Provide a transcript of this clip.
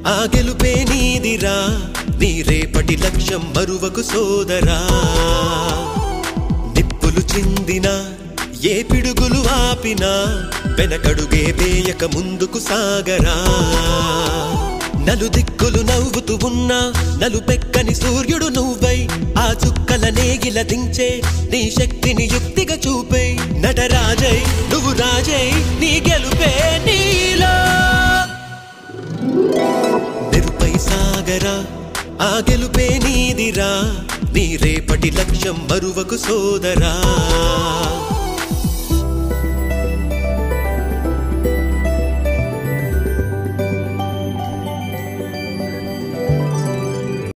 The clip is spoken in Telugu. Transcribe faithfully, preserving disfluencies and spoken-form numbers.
ఆ గెలుపే నీదిరా నీ రేపటి లక్ష్యం మరువకు సోదరా నిప్పులు చిందినా ఏ పిడుగులు ఆపినా వెనకడుగే వేయక ముందుకు సాగరా నలు దిక్కులు నవ్వుతూ ఉన్నా నలుపెక్కని సూర్యుడు నువ్వై ఆ చుక్కల నేగిల దించే నీ శక్తిని యుక్తిగా చూపై నటరాజై నువ్వు రాజై నీ గెలుపే నీలో నిరుపై సాగరా ఆ గెలుపే నీదిరా నీ రేపటి లక్ష్యం మరువకు సోదరా